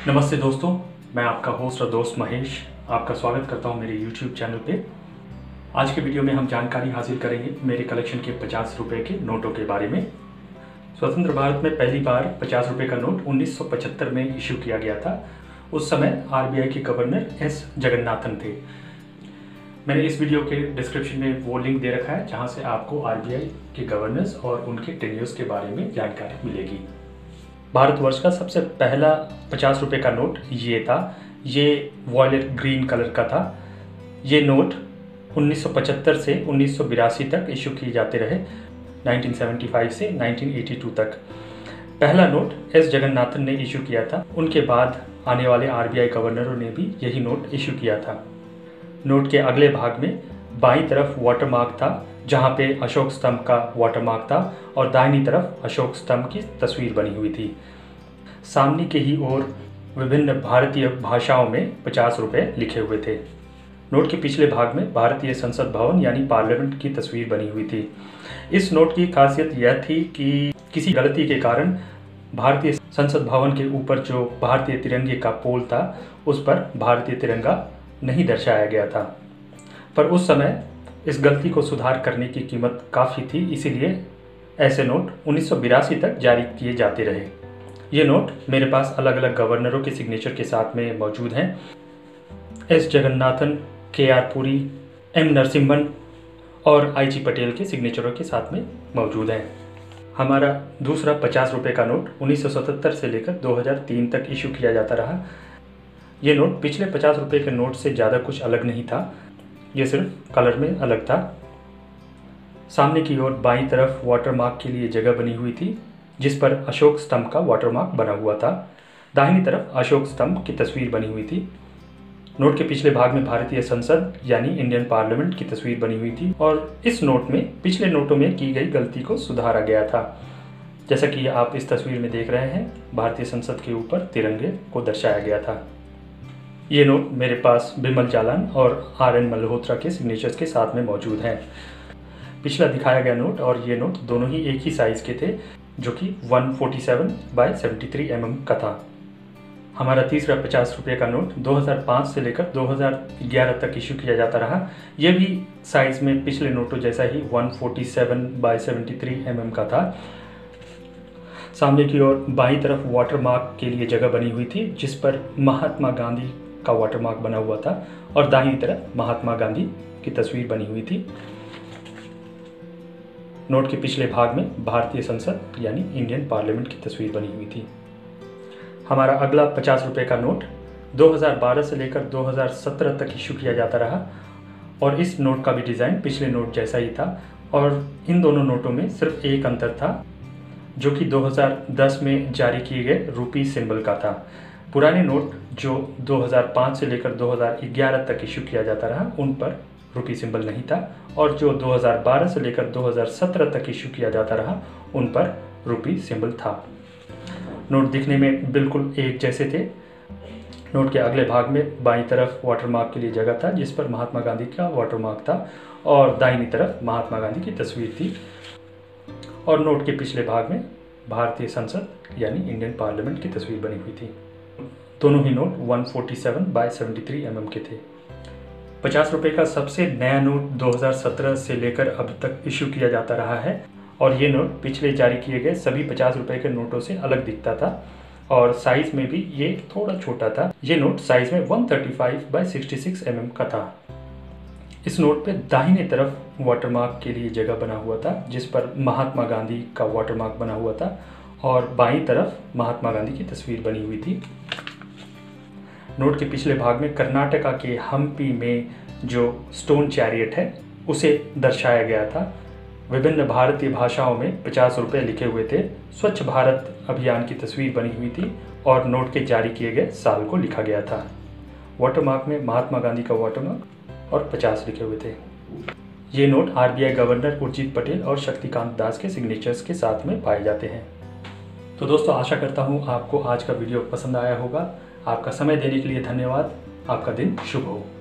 नमस्ते दोस्तों, मैं आपका होस्ट और दोस्त महेश आपका स्वागत करता हूं मेरे YouTube चैनल पे। आज के वीडियो में हम जानकारी हासिल करेंगे मेरे कलेक्शन के 50 रुपये के नोटों के बारे में। स्वतंत्र भारत में पहली बार 50 रुपये का नोट 1975 में इशू किया गया था। उस समय RBI के गवर्नर एस जगन्नाथन थे। मैंने इस वीडियो के डिस्क्रिप्शन में वो लिंक दे रखा है जहाँ से आपको RBI के गवर्नर्स और उनके टेन्योर्स के बारे में जानकारी मिलेगी। भारतवर्ष का सबसे पहला 50 रुपये का नोट ये था। ये वॉयलेट ग्रीन कलर का था। ये नोट 1975 से 1982 तक इशू किए जाते रहे, 1975 से 1982 तक। पहला नोट एस जगन्नाथन ने इशू किया था। उनके बाद आने वाले RBI गवर्नरों ने भी यही नोट इशू किया था। नोट के अगले भाग में बाईं तरफ वाटरमार्क था, जहाँ पे अशोक स्तंभ का वाटरमार्क था और दाहिनी तरफ अशोक स्तंभ की तस्वीर बनी हुई थी। सामने के ही ओर विभिन्न भारतीय भाषाओं में 50 रुपये लिखे हुए थे। नोट के पिछले भाग में भारतीय संसद भवन यानी पार्लियामेंट की तस्वीर बनी हुई थी। इस नोट की खासियत यह थी कि किसी गलती के कारण भारतीय संसद भवन के ऊपर जो भारतीय तिरंगे का पोल था उस पर भारतीय तिरंगा नहीं दर्शाया गया था। पर उस समय इस गलती को सुधार करने की कीमत काफ़ी थी, इसीलिए ऐसे नोट 1982 तक जारी किए जाते रहे। ये नोट मेरे पास अलग अलग गवर्नरों के सिग्नेचर के साथ में मौजूद हैं। S Jagannathan, KR Puri, M Narasimhan और IG पटेल के सिग्नेचरों के साथ में मौजूद हैं। हमारा दूसरा 50 रुपये का नोट 1977 से लेकर 2003 तक इशू किया जाता रहा। ये नोट पिछले 50 रुपये के नोट से ज़्यादा कुछ अलग नहीं था, ये सिर्फ कलर में अलग था। सामने की ओर बाईं तरफ वाटरमार्क के लिए जगह बनी हुई थी, जिस पर अशोक स्तंभ का वाटरमार्क बना हुआ था। दाहिनी तरफ अशोक स्तंभ की तस्वीर बनी हुई थी। नोट के पिछले भाग में भारतीय संसद यानी इंडियन पार्लियामेंट की तस्वीर बनी हुई थी और इस नोट में पिछले नोटों में की गई गलती को सुधारा गया था। जैसा कि आप इस तस्वीर में देख रहे हैं, भारतीय संसद के ऊपर तिरंगे को दर्शाया गया था। ये नोट मेरे पास बिमल जालान और RN मल्होत्रा के सिग्नेचर्स के साथ में मौजूद हैं। पिछला दिखाया गया नोट और ये नोट दोनों ही एक ही साइज़ के थे, जो कि 147/73 mm का था। हमारा तीसरा 50 रुपये का नोट 2005 से लेकर 2011 तक इशू किया जाता रहा। यह भी साइज़ में पिछले नोटों जैसा ही 147/73 mm का था। सामने की ओर बाईं तरफ वाटरमार्क के लिए जगह बनी हुई थी, जिस पर महात्मा गांधी का वाटरमार्क बना हुआ था और दाहिनी तरफ महात्मा गांधी की तस्वीर बनी हुई थी। नोट के पिछले भाग में भारतीय संसद यानी इंडियन पार्लियामेंट की तस्वीर बनी हुई थी। हमारा अगला 50 रुपये का नोट 2012 से लेकर 2017 तक इशू किया जाता रहा और इस नोट का भी डिज़ाइन पिछले नोट जैसा ही था और इन दोनों नोटों में सिर्फ एक अंतर था, जो कि 2010 में जारी किए गए रूपी सिंबल का था। पुराने नोट जो 2005 से लेकर 2011 तक इशू किया जाता रहा उन पर रूपी सिंबल नहीं था और जो 2012 से लेकर 2017 तक इशू किया जाता रहा उन पर रूपी सिंबल था। नोट दिखने में बिल्कुल एक जैसे थे। नोट के अगले भाग में बाईं तरफ वाटरमार्क के लिए जगह था, जिस पर महात्मा गांधी का वाटरमार्क था और दाहिनी तरफ महात्मा गांधी की तस्वीर थी और नोट के पिछले भाग में भारतीय संसद यानी इंडियन पार्लियामेंट की तस्वीर बनी हुई थी। दोनों ही नोट 147/73 mm के थे। 50 रुपये का सबसे नया नोट 2017 से लेकर अब तक इशू किया जाता रहा है और ये नोट पिछले जारी किए गए सभी 50 रुपये के नोटों से अलग दिखता था और साइज़ में भी ये थोड़ा छोटा था। ये नोट साइज़ में 135/66 mm का था। इस नोट पे दाहिने तरफ वाटरमार्क के लिए जगह बना हुआ था, जिस पर महात्मा गांधी का वाटरमार्क बना हुआ था और बाईं तरफ महात्मा गांधी की तस्वीर बनी हुई थी। नोट के पिछले भाग में कर्नाटका के हम्पी में जो स्टोन चैरियट है उसे दर्शाया गया था। विभिन्न भारतीय भाषाओं में 50 रुपये लिखे हुए थे। स्वच्छ भारत अभियान की तस्वीर बनी हुई थी और नोट के जारी किए गए साल को लिखा गया था। वाटरमार्क में महात्मा गांधी का वाटरमार्क और 50 लिखे हुए थे। ये note RBI governor Urjit Patel और शक्तिकांत दास के सिग्नेचर्स के साथ में पाए जाते हैं। तो दोस्तों, आशा करता हूँ आपको आज का वीडियो पसंद आया होगा। आपका समय देने के लिए धन्यवाद। आपका दिन शुभ हो।